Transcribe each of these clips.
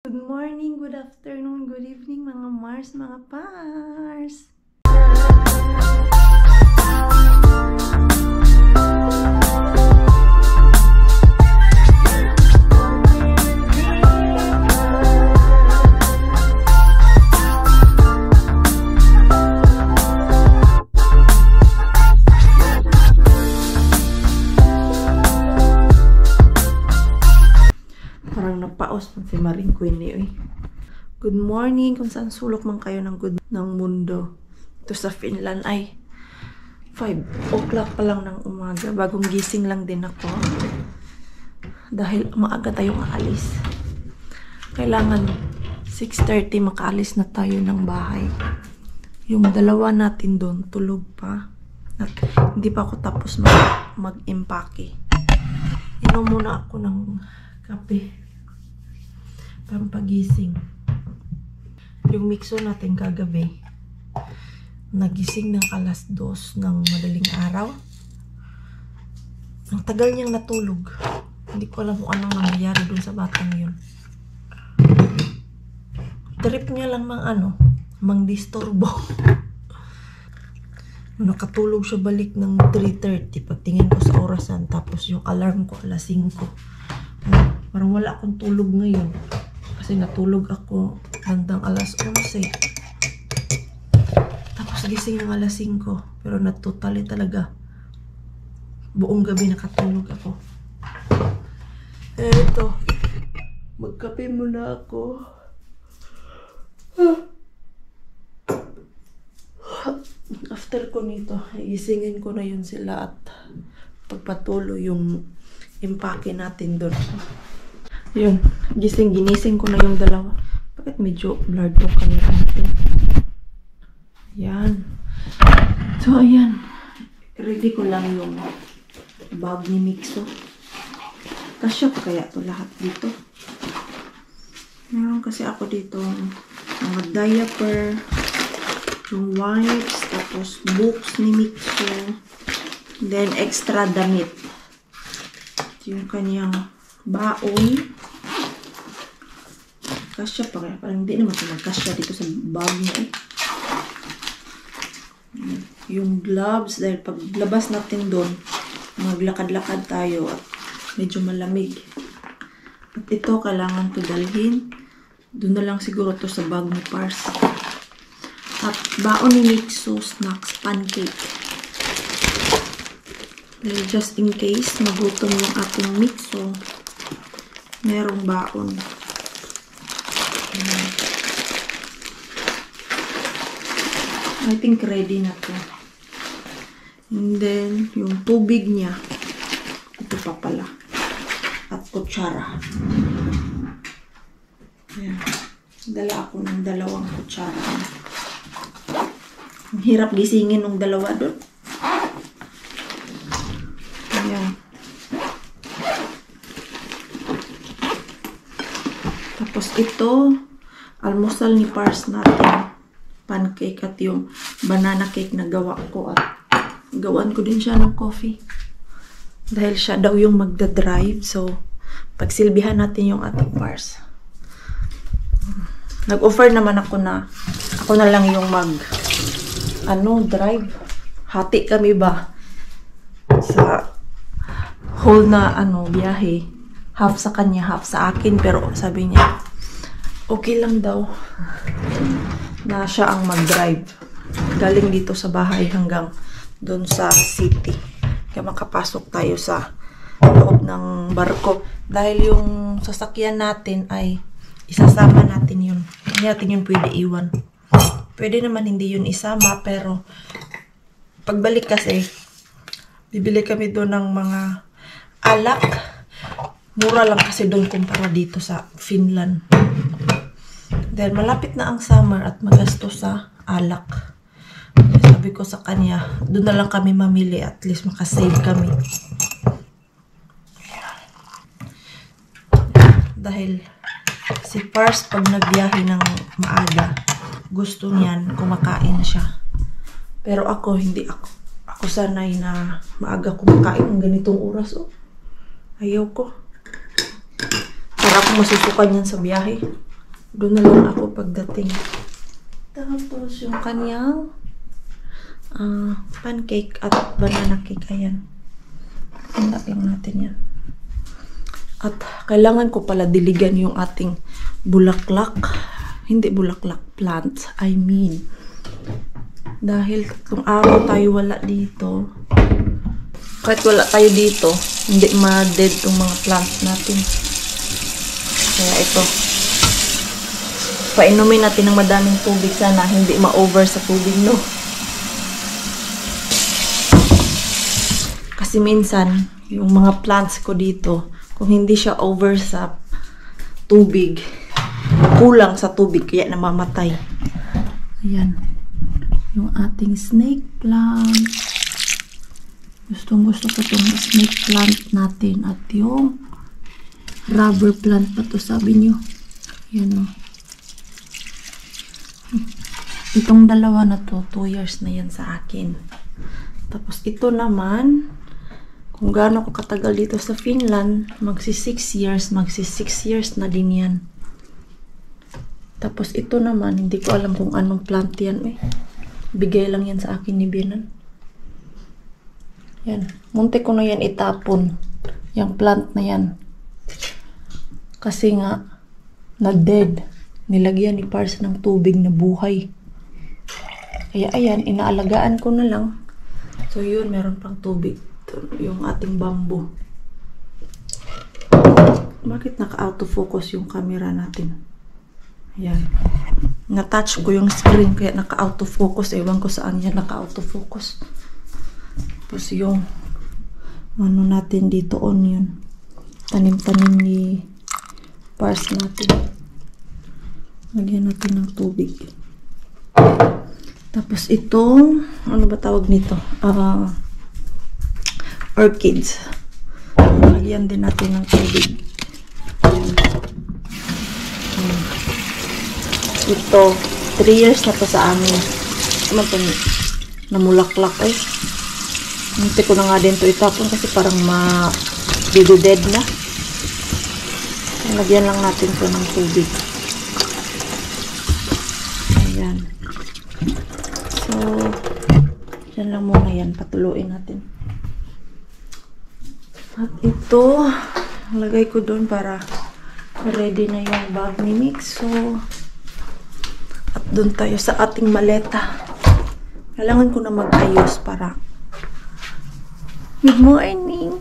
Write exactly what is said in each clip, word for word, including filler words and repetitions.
Good morning, good afternoon, good evening mga Mars, mga Pars! Parang napaos man si Maring Queen eh. Good morning kung saan sulok man kayo ng good ng mundo. Ito sa Finland ay five o'clock pa lang ng umaga. Bagong gising lang din ako. Dahil maaga tayong aalis. Kailangan six thirty makaalis na tayo ng bahay. Yung dalawa natin doon tulog pa. At hindi pa ako tapos mag mag-impake. Inom muna ako ng kape. Parang pagising. Yung mixo natin kagabi, nagising ng alas dos ng madaling araw. Ang tagal niyang natulog. Hindi ko alam kung anong nangyayari dun sa batang yun. Trip niya lang mang ano, mang disturbo. Nakatulog siya balik ng three thirty. Pagtingin ko sa orasan, tapos yung alarm ko alas singko. Parang wala akong tulog ngayon. Kasi natulog ako hanggang alas onse. Tapos gising ng alas singko. Pero natutali talaga. Buong gabi nakatulog ako. Eto. Magkape muna ako. After ko nito, igisingin ko na yun sila at pagpatuloy yung impake natin doon. Yun, gising, ginising ko na yung dalawa. Bakit medyo blurred yung camera natin? Yan. So, ayan. Ready ko lang yung bag ni Mixo. Kasya pa kaya to lahat dito? Meron kasi ako dito mga diaper, yung wipes, tapos books ni Mixo, then extra damit. Yung kanyang baon. Kasya pa kaya. Parang hindi naman ito magkasya dito sa bag niya eh. Yung gloves, dahil paglabas natin doon, maglakad-lakad tayo at medyo malamig. At ito, kailangan to dalhin. Doon na lang siguro to sa bag ni Pars. At baon ni Mixo, snacks, pancake. Dahil just in case, magutom yung ating Mixo, merong baon. Hmm. I think ready na to. And then, yung tubig niya, ito pa pala. At kutsara. Ayan. Dala ako ng dalawang kutsara. Ang hirap gisingin ng dalawa doon. Ayan. Tapos ito, almusal ni Pars natin. Pancake at yung banana cake na gawa ko. At gawan ko din siya ng coffee. Dahil siya daw yung magdadrive. So, pagsilbihan natin yung ating Pars. Nag-offer naman ako na ako na lang yung mag ano, drive. Hati kami ba? Sa whole na ano, biyahe. Half sa kanya, half sa akin. Pero sabi niya, okay lang daw na siya ang mag-drive. Galing dito sa bahay hanggang doon sa city. Kaya makapasok tayo sa loob ng barko. Dahil yung sasakyan natin ay isasama natin yun. Hindi natin yun pwede iwan. Pwede naman hindi yun isama, pero pagbalik kasi, bibili kami doon ng mga alak. Mura lang kasi doon kumpara dito sa Finland. Dahil malapit na ang summer at magastos sa alak. Sabi ko sa kanya, doon na lang kami mamili, at least makasave kami. Dahil si Pars pag nagbiyahe ng maaga, gusto niyan kumakain siya. Pero ako, hindi ako. Ako sanay na maaga kumakain ng ganitong oras. Oh. Ayaw ko. Para akong masusukan yan sa biyahe. Doon na lang ako pagdating. Tapos yung kanyang uh, pancake at banana cake. Ayan. Handa lang natin yan. At kailangan ko pala diligan yung ating bulaklak. Hindi bulaklak, plant. I mean. Dahil kung araw tayo wala dito, kahit wala tayo dito, hindi ma-dead itong mga plants natin. Kaya ito. Painumin natin ng madaming tubig. Sana hindi ma-over sa tubig, no? Kasi minsan, yung mga plants ko dito, kung hindi siya over sa tubig, kulang sa tubig, kaya namamatay. Ayan. Yung ating snake plant. Gustong gusto ko itong snake plant natin. At yung rubber plant pa to, sabi nyo. Ayan o. Itong dalawa na to, two years na yan sa akin. Tapos ito naman, kung gaano ko katagal dito sa Finland, magsi six years, magsi six years na din yan. Tapos ito naman, hindi ko alam kung anong plant yan eh. Bigay lang yan sa akin ni Binan. Yan. Munti ko na yan itapon. Yung plant na yan. Kasi nga, na-dead. Nilagyan ni Pars ng tubig na buhay. Kaya ayan, inaalagaan ko na lang. So yun, meron pang tubig. Ito, yung ating bamboo. Bakit naka-autofocus yung camera natin? Ayan. Na-touch ko yung screen kaya naka-autofocus. Ewan ko saan yan naka-autofocus. Tapos yung ano natin dito, onion. Tanim-tanim ni Pars natin. Lagyan natin ng tubig. Tapos itong, ano ba tawag nito? Uh, orchids. Lagyan din natin ng tubig. Hmm. Ito, three years na to sa amin. Ano ito? Namulaklak eh. Hindi ko na nga din ito itapon kasi parang ma-dead na. Lagyan lang natin ito ng tubig. Ayan. So, dyan lang muna yan. Patuluin natin. At ito, lagay ko doon para ready na yung bag ni Mixo. At doon tayo sa ating maleta. Kailangan ko na mag-ayos para... Good morning!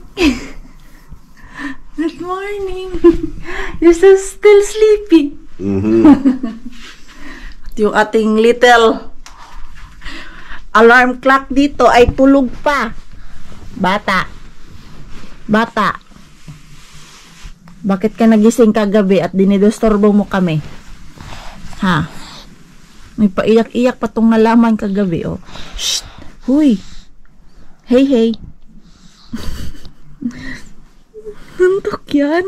Good morning! You're so still sleepy. Mm-hmm. At yung ating little alarm clock dito ay tulog pa. Bata. Bata. Bakit ka nagising kagabi at dinidostorbo mo kami? Ha? May paiyak-iyak pa tong nalaman kagabi, oh. Shh! Huy! Hey, hey! Antok yan?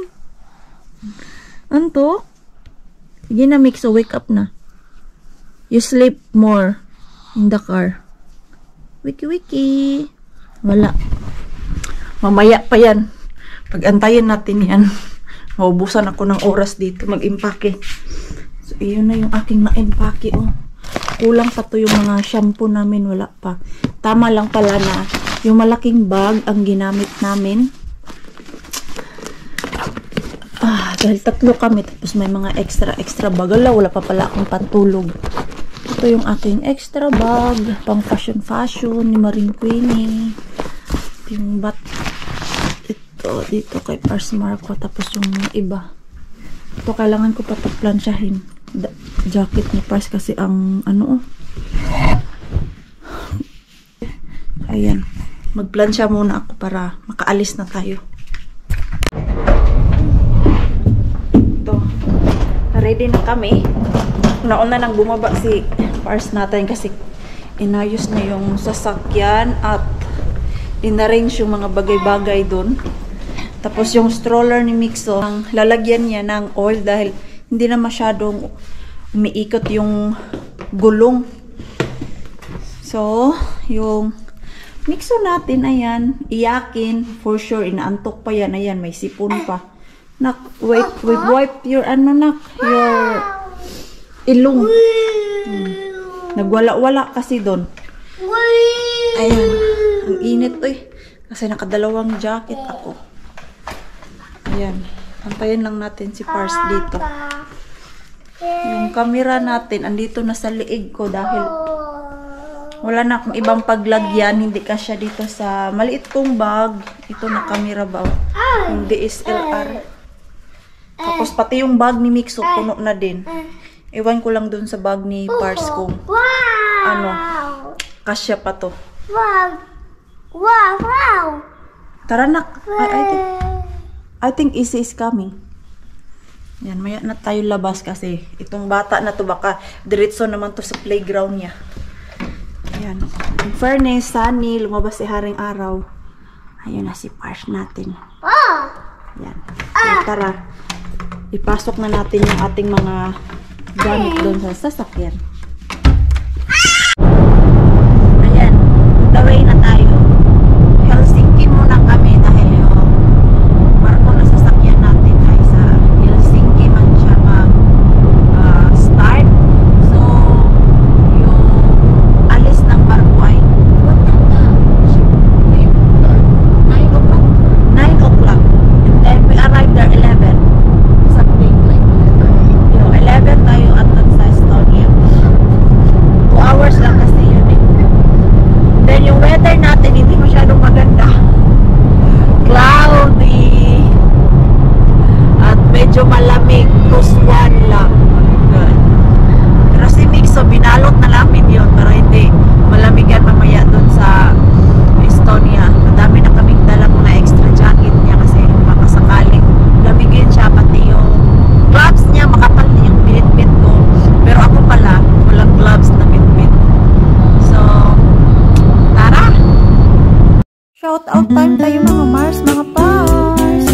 Antok? Sige na, Mixo, wake up na. You sleep more in the car. Wiki, wiki. Wala. Mamaya pa yan. Pag-antayin natin yan. Maubusan ako ng oras dito mag-impake. So, iyon na yung aking na-impake, oh. Kulang pa to yung mga shampoo namin. Wala pa. Tama lang pala na yung malaking bag ang ginamit namin. Ah, dahil tatlo kami. Tapos may mga extra-extra bag. Wala, wala pa pala akong pantulog. Ito yung aking extra bag. Pang fashion-fashion ni Maring Queenie. Yung bat. Ito, dito kay Pars Marco. Tapos yung iba. Ito, kailangan ko pa pagplansyahin. Jacket ni Pars kasi ang ano, oh. Ayan. Magplansya muna ako para makaalis na tayo. Ito. Ready na kami. Nauna nang bumaba si Pars natin kasi inayos na yung sasakyan at inarrange yung mga bagay-bagay doon. Tapos yung stroller ni Mixo, ang lalagyan niya ng oil dahil hindi na masyadong umiikot yung gulong. So, yung Mixo natin, ayan, iyakin. For sure, inaantok pa yan. Ayan, may sipon pa. Nak, wait, wait, wipe your, ano nak, your ilong. Hmm. Nagwala-wala kasi doon. Ayan. Ang init eh. Kasi nakadalawang jacket ako. Ayan. Antayin lang natin si Pars dito. Yung camera natin, andito na sa liig ko dahil wala na akong ibang paglagyan. Hindi kasya dito sa maliit kong bag. Ito na camera ba? Yung D S L R. Tapos pati yung bag ni Mixo, puno na din. Ewan ko lang dun sa bag ni Pars kung ano, kasya pa to. Wow! Wow! Wow! Tara na. I, I think, I think Izzy is coming. Yan, maya na tayo labas kasi itong bata na to baka diretso naman to sa playground niya. Yan. In fairness, sunny, lumabas si haring araw. Ayun na si Pars natin. Yan. So, tara. Ipasok na natin yung ating mga gamit doon sa sasakyan. Ayan. The way na tayo. Helsinki muna kami dahil yung barko na sasakyan natin ay sa Helsinki man siya mag-start. So, yung alis ng barko ay nine o'clock. nine o'clock. And then we arrived there eleven. Something like yung eleven tayo at sa Estonia. two hours lang kasi yun eh. Then yung weather natin hindi masyadong maganda. Cloudy. At medyo malamig. Plus one lang. Good. Pero si Mixo, binalot na namin yun para hindi malamigan mamaya dun sa Estonia. Madami na kaming dala na extra jacket niya kasi baka sakaling lamigin siya, pati yung gloves niya makapal na yung binitbit ko. Pero ako pala, walang gloves na bitbit. So, tara! Shout out time tayo mga Mars, mga Pars!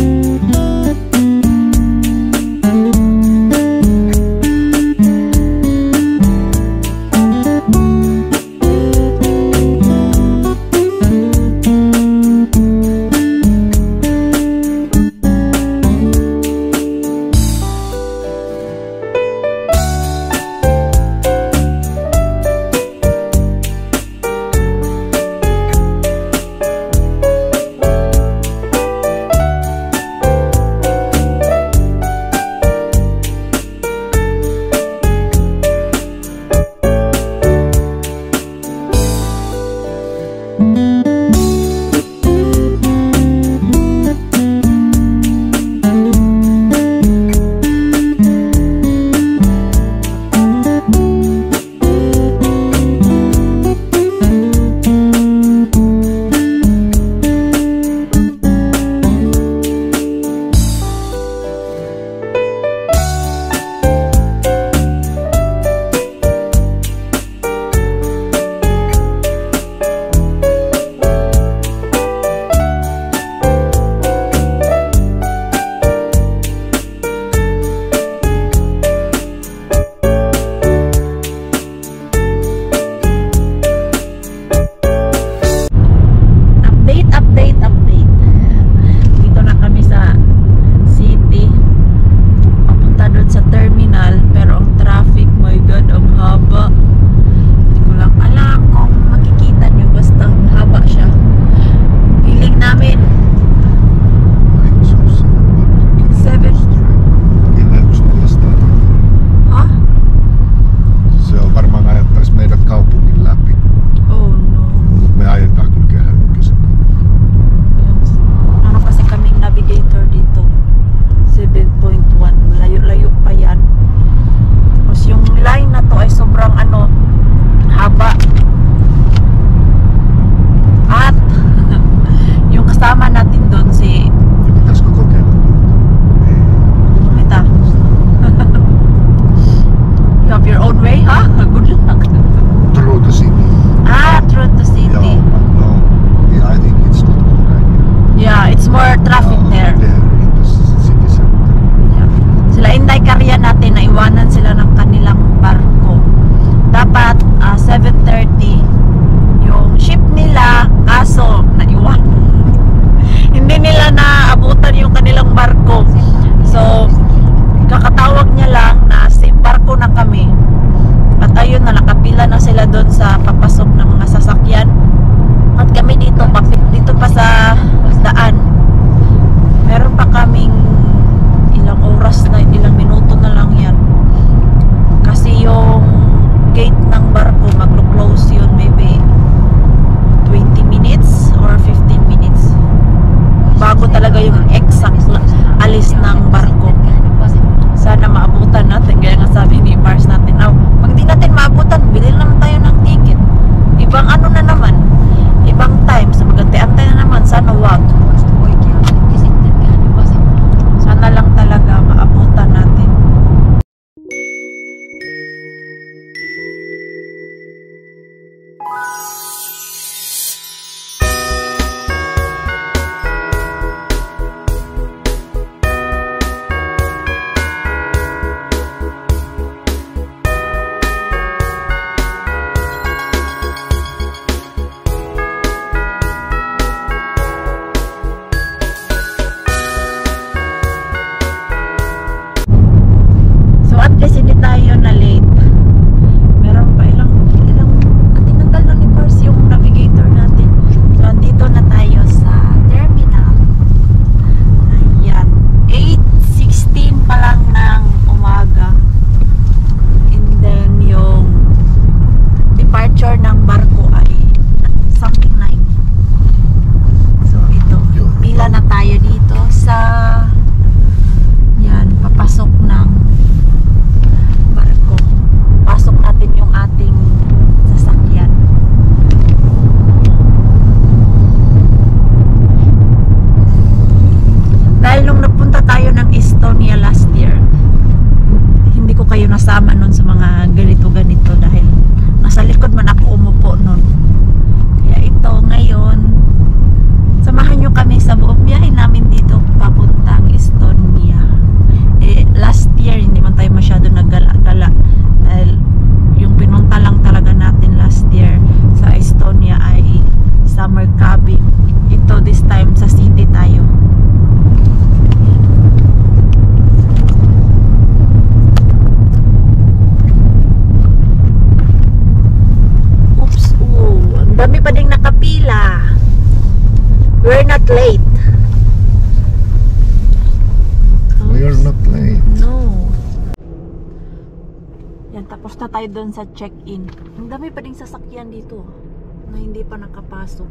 talaga yung exact alis ng barko. Sana maabutan natin. Kaya nga sabi ni Mars natin, oh, pag di natin maabutan, bili lang tayo ng ticket. Ibang ano na naman, ibang time, so magantay-antay na naman, sana wag. Sana lang talaga maabutan natin. We're not late. We're not late. No. Yan, tapos na tayo doon sa check-in. Ang dami pa ding sasakyan dito na hindi pa nakapasok.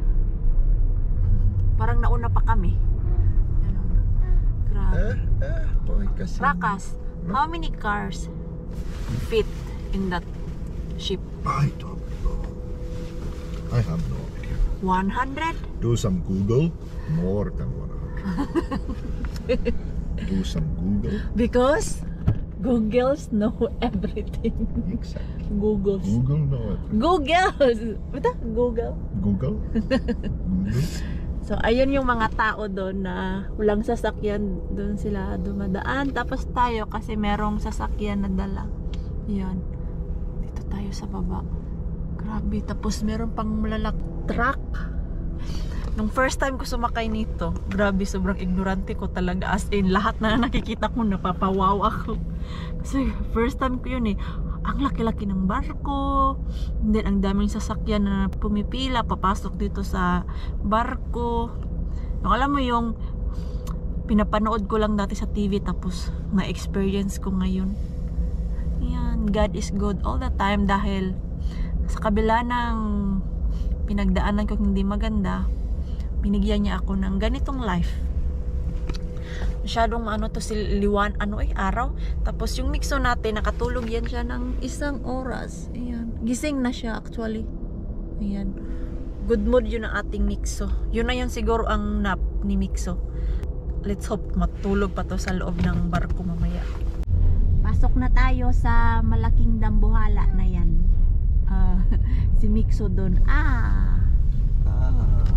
Parang nauna pa kami. Ano? Grabe. Eh, eh, boy, kasi... Rakas, how many cars fit in that ship? I don't know. I have no idea. one hundred? Do some Google. More than one hundred. Do some Google. Because Googles know everything. Exactly. Googles. Google know everything. Googles! Bata? Google? Google? Google? So, ayun yung mga tao doon na walang sasakyan, doon sila dumadaan. Tapos tayo, kasi merong sasakyan na dala. Yan. Dito tayo sa baba. Grabe. Tapos meron pang malalak truck. Nung first time ko sumakay nito, grabe, sobrang ignorante ko talaga. As in, lahat na nakikita ko, napapawaw ako. Kasi first time ko yun eh. Ang laki-laki ng barko, then ang daming sasakyan na pumipila papasok dito sa barko. Yung alam mo yung pinapanood ko lang dati sa T V, tapos na-experience ko ngayon. Yan, God is good all the time, dahil sa kabila ng pinagdaanan ko hindi maganda, binigyan niya ako ng ganitong life. Masyadong ano to, si liwan, ano eh, araw. Tapos yung mixo natin, nakatulog yan siya ng isang oras. Ayan. Gising na siya actually. Ayan. Good mood yun ang ating mixo. Yun na yun siguro ang nap ni mixo. Let's hope matulog pa to sa loob ng barko mamaya. Pasok na tayo sa malaking dambuhala na yan. Uh, si mixo doon. Ah! Ah.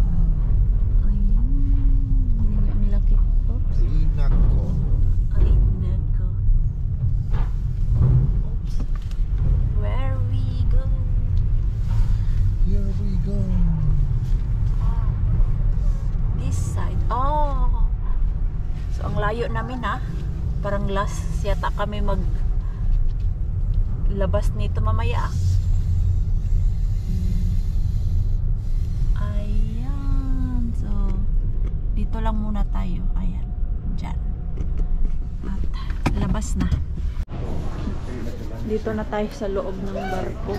Ay, nako. Ay, nako. Oops. Where we go? Here we go. This side. Oh! So, ang layo namin ha. Parang last yata kami mag labas nito mamaya. Ayan. So, dito lang muna tayo. Ayan. Diyan. At labas na. Dito na tayo sa loob ng barko.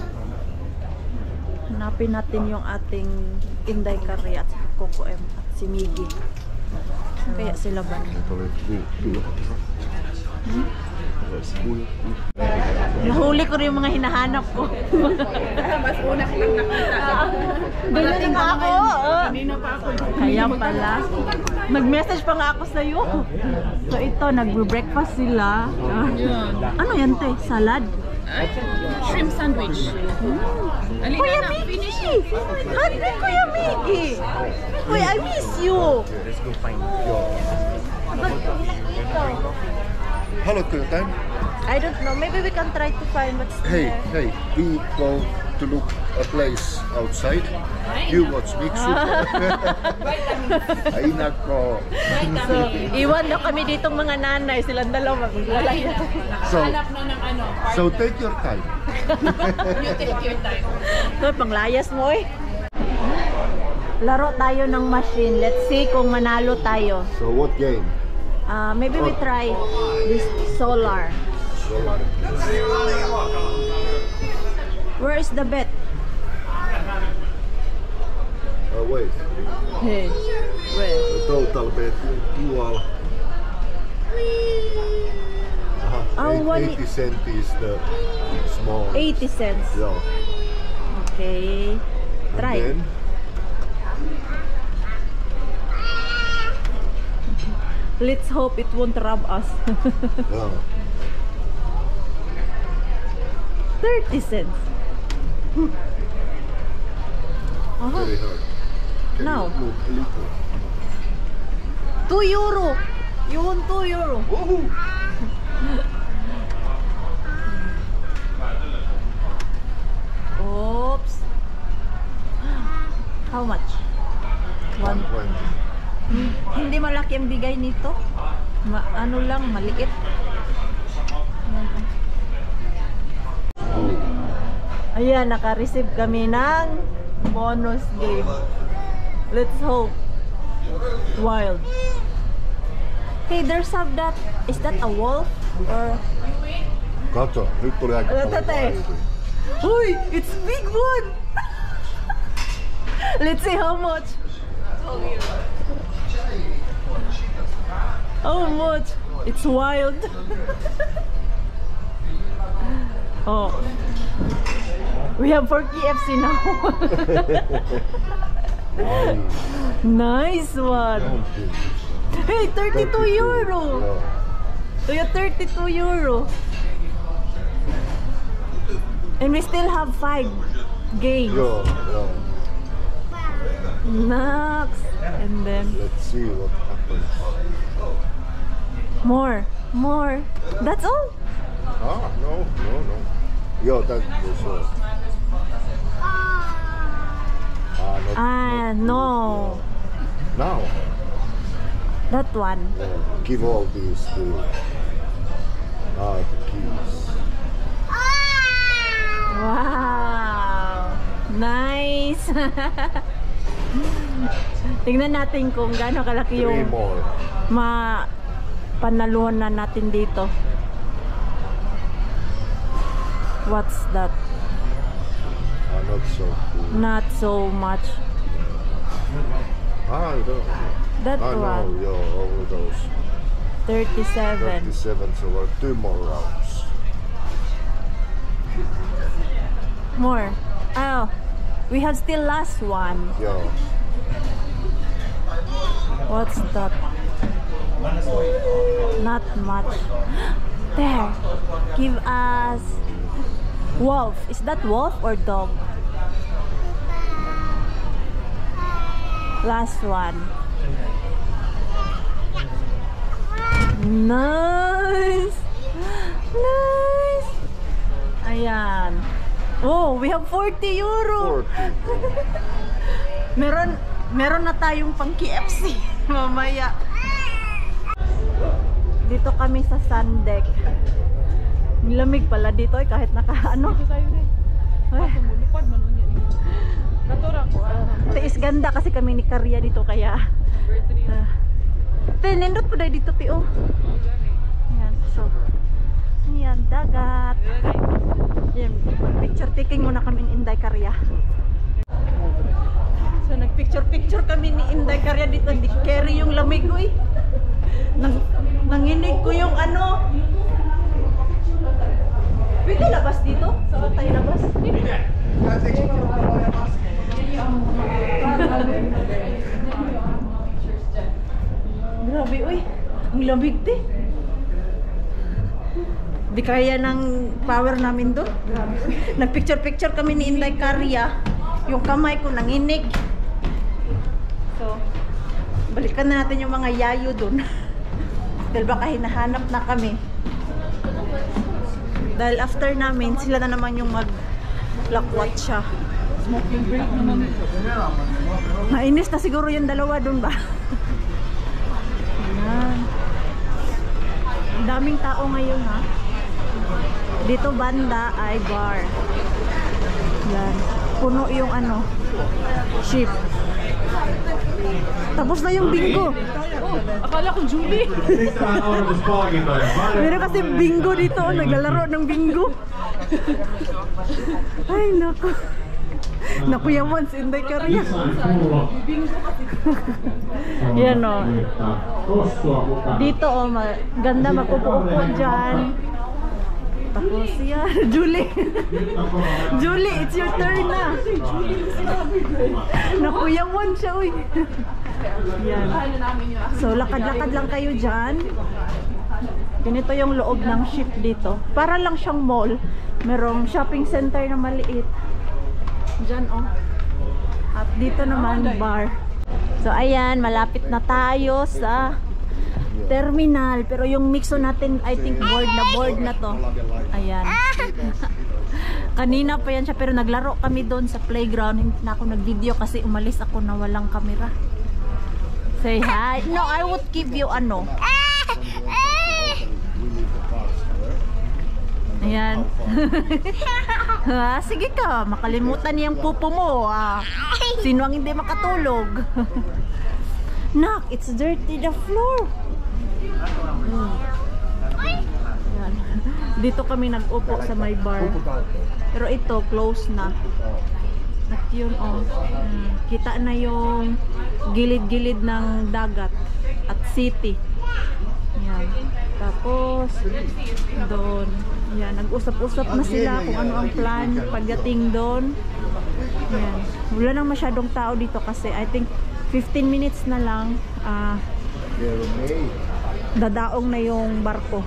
Hanapin natin yung ating Inday Kari at Coco M at si Miggy. Kaya sila ba? Ito ulit. Tulo ka tira. Tulo. Nahuli ko rin yung mga hinahanap ko. Mas una ko lang nakita. Ganyan na ako. Kanina pa ako. Kaya pala. Nag-message pa nga ako sa'yo. So ito, nag-breakfast sila. Ah. Ano yan, te? Salad? Shrimp sandwich. Alina Kuya na, finish Miki! Hungry, Kuya Miki! Kuya, I miss you! Haluatko jotain? I don't know. Maybe we can try to find what's Hey, there. hey, we go to look a place outside. You watch Miksu. Ay nako. So, iwan na kami ditong mga nanay. Silang dalawa maglalaya. So, Hanap na ng ano. so take your time. You take your time. So, panglayas mo eh. Laro tayo ng machine. Let's see kung manalo tayo. So what game? Uh, maybe we try this solar. Solar. Where is the bet? Uh, wait. Hey, where? The total bet tuolla. Aha, Oh, eight- one- eighty cent is the small. eighty cents. Yeah. Okay. And Try. then, Let's hope it won't rob us. yeah. thirty cents. Uh-huh. Very hard. Can Now. you look a little? two euro. You want two euro. Woohoo! Oops. How much? one twenty. Hindi malaki ang bigay nito. Ma ano lang, maliit. Ayan, naka-receive kami ng bonus game. Let's hope. Wild. Hey, there's some that, is that a wolf? Or, Katso, nyt tuli aika Ota, paljon tate. vaihtoja. Uy, it's big one! Let's see how much. How much? It's wild. Oh. We have for K F C now. Nice. Nice one. Hey, thirty-two euro. Yeah. So you thirty-two euro. And we still have five games. Yeah, yeah. Next. And then Let's see what happens. more. More. That's all? Ah, no, no, no. Yeah, that was all. Ah, not, Ah, not no. good. Now, That one. yeah, give all these to ah, the keys. Wow. Nice. Tingnan natin kung gaano kalaki Three yung more. ma panaluhan na natin dito. What's that? Ah, not so cool. Not so much. Ah, no. That Ah, no, one. yeah, all those. thirty-seven. thirty-seven, so we're two more rounds. More. Oh, we have still last one. Yeah. What's that? Not much. There. Give us wolf. Is that wolf or dog? Last one. Nice. Nice. Ayan. Oh, we have forty euro. forty. Meron meron na tayong pang K F C mamaya. Dito kami sa sun deck. Lamig pala dito eh, kahit naka ano. Tayo rin. Ay, Mulupad man unya. Katura ko. tiis ganda kasi kami ni Karya dito kaya. Number three. Uh, Tinindot po dahil dito tio. Ayan, so. Ayan, dagat. Ayan, picture taking muna kami in Inday Karya. So nag Nagpicture-picture kami ni Inday Karya dito. Di carry yung lamig, uy. Nang, nanginig ko yung ano. Pwede labas dito? Saan tayo labas? Grabe, uy. Ang lamig, te. Di kaya ng power namin doon. Nagpicture-picture kami ni Inday Karya. Yung kamay ko nanginig. So, balikan na natin yung mga yayo doon. Dahil baka hinahanap na kami. Dahil after namin, sila na naman yung mag-lakwat siya. Smoking break naman. Nainis na siguro yung dalawa doon ba? Ayan. Ang daming tao ngayon, ha? Dito banda ay bar. Yan. Puno yung ano, ship. Tapos na yung bingo. Oh, akala ko Julie. Meron kasi bingo dito, oh, naglalaro ng bingo. Ay, naku. Nakuyawan si Inday Karya. Yan, oh. Dito, oh, ganda mag-upo-upo dyan. Tapos yan, Julie. Julie, it's your turn na. Nakuyawan siya, uy. Yan. So, lakad-lakad lang kayo dyan. Ganito yung loob ng ship dito. Para lang siyang mall. Merong shopping center na maliit. Dyan, oh. At dito naman, bar. So, ayan, malapit na tayo sa terminal. Pero yung mixo natin, I think board na board na to. Ayan. Kanina pa yan siya, pero naglaro kami doon sa playground. Hindi na ako nag-video kasi umalis ako na walang camera. Say hi. No, I would give you ano. Ayan. Ha, sige ka, makalimutan niyang pupo mo. Ah. Sino ang hindi makatulog? Nak, it's dirty the floor. Hmm. Ayan. Dito kami nag-upo sa my bar. Pero ito, close na. At yun, oh. Hmm. Kita na yung gilid-gilid ng dagat at city. Ayan. Tapos, doon. Ayan, nag-usap-usap na sila kung ano ang plan pagdating doon. Ayan. Wala nang masyadong tao dito kasi I think fifteen minutes na lang. Ah, dadaong na yung barko.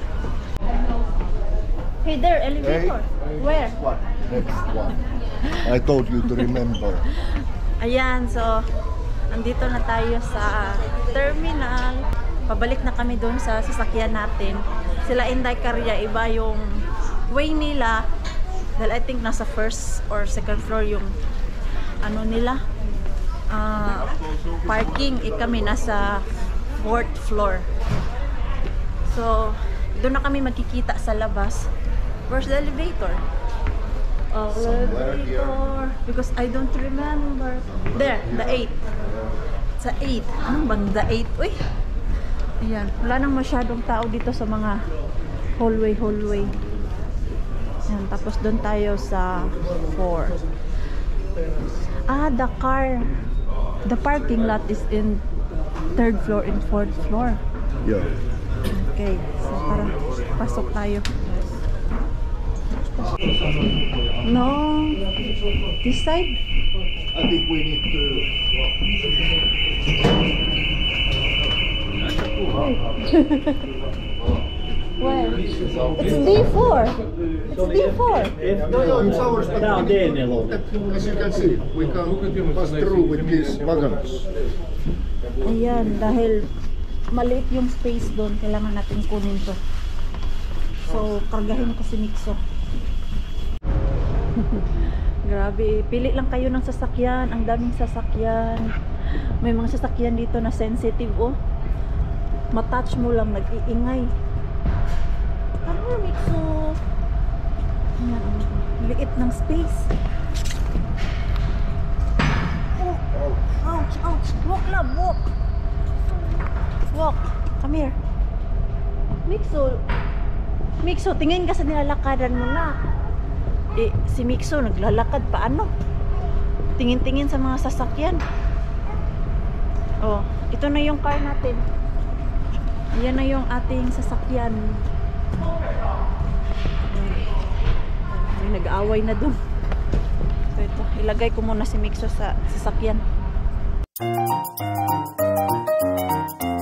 Hey there, elevator. Hey, Where? next one. Next one. I told you to remember. Ayan, so andito na tayo sa terminal. Pabalik na kami doon sa sasakyan natin. Sila Inday Karya, iba yung way nila. Dahil I think nasa first or second floor yung ano nila. Uh, parking. Eh, kami nasa fourth floor. So, doon na kami magkikita sa labas. Where's the elevator? Oh, elevator. Because I don't remember. There, the eight. Sa eight. Anong bang the eight? Uy! Ayan. Wala nang masyadong tao dito sa mga hallway, hallway. Ayan. Tapos doon tayo sa four. Ah, the car. The parking lot is in third floor and fourth floor. Yeah. Okay. So, tara. Pasok tayo. No. This side? I think we need to. Where? It's D four. It's D four. No, no, it's ours. But Down there, Nilo. as you can see, we can pass through with these wagons. Ayan, dahil maliit yung space doon, kailangan natin kunin to. So, kargahin ko si Mixo. Grabe, pili lang kayo ng sasakyan. Ang daming sasakyan. May mga sasakyan dito na sensitive, oh. Matouch mo lang, nag-iingay. Ano, Mixo? Ayan, liit ng space. Oh, ouch, ouch. Walk lang, walk. Walk. Come here. Mixo. Mixo, tingin ka sa nilalakadan mo na. Eh, si Mixo naglalakad pa ano? Tingin-tingin sa mga sasakyan. Oh, ito na yung car natin. Yan na yung ating sasakyan. May nag-aaway na dun. So ito, ilagay ko muna si Mixo sa sasakyan.